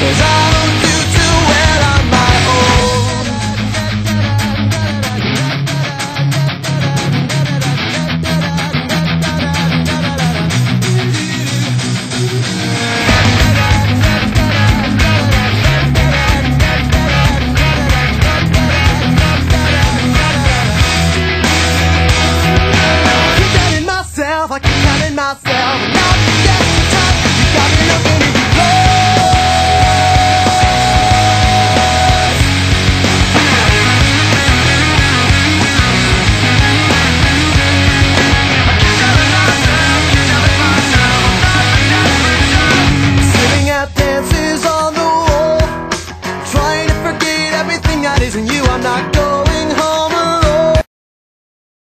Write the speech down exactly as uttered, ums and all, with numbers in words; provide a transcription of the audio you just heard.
'cause I don't do too well on my own. Keep doubting myself, I keep counting myself, and not get tough. You got me looking at you close. Sitting at dances on the wall, trying to forget everything that isn't you. I'm not going